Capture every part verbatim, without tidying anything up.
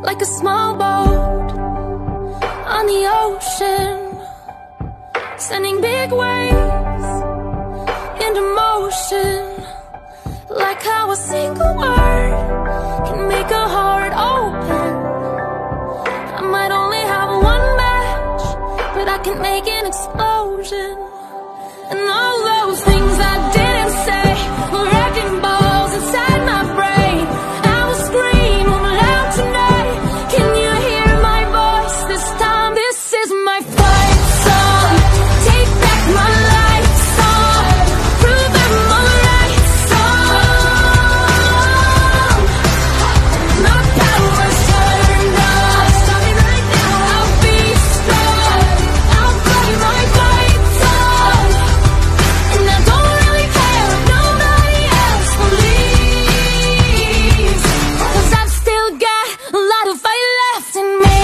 like a small boat on the ocean, sending big waves into motion. Like how a single word can make a heart open. I might only have one match, but I can make an explosion. And all those things I didn't say were wrecking balls inside my brain. I will scream them loud tonight. Can you hear my voice this time? This is my fight song. Take back my life song. Prove I'm alright song. My power's turned on. Starting right now, I'll be strong. I'll play my fight song. And I don't really care if nobody else believes, 'cause I've still got a lot of fight left in me.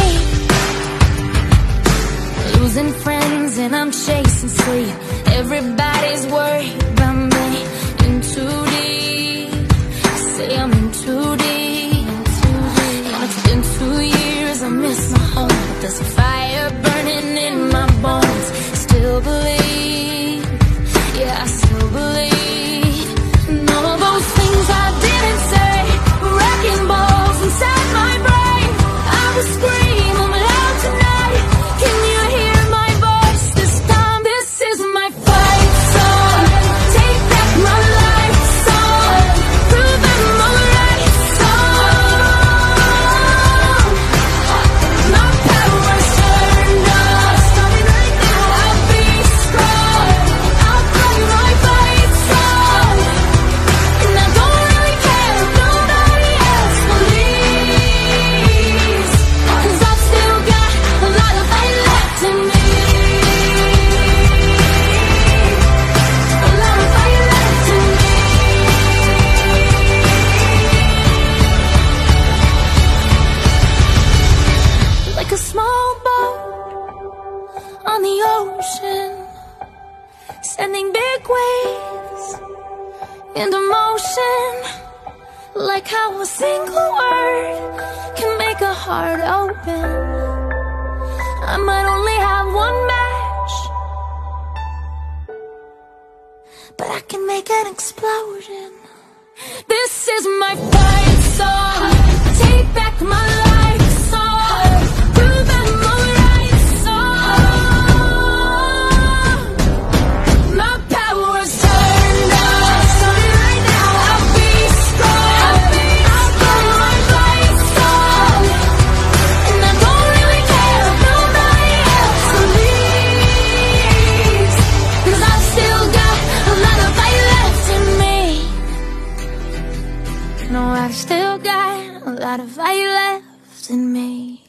Losing friends and I'm chasing sleep. Everybody's worried about me. In too deep, I say I'm in too deep. And it's been two years, I miss my home, but there's a fire burning in my bones. Still believe, yeah, I still believe. And all those things I didn't say were wrecking balls inside my brain. I will scream them loud tonight. Can you hear my voice this time? This is my fight song. Take back my life song. Prove I'm alright song. My power's turned on. Starting right now, I'll be strong. I'll play my fight song. And I don't really care if nobody else believes, 'cause I've still got a lot of fight left in me. A lot of fight left in me. Like a small boat on the ocean, sending big waves into motion. Like how a single word can make a heart open. I might only have one match, but I can make an explosion. This is my fight song. Take back my life song. Prove I'm alright song. My power's turned on. Starting right now, I'll be strong. I'll play my fight song. And I don't really care if nobody else believes, 'cause I've still got a lot of fight left in me. No, I've still got a lot of fight left in me.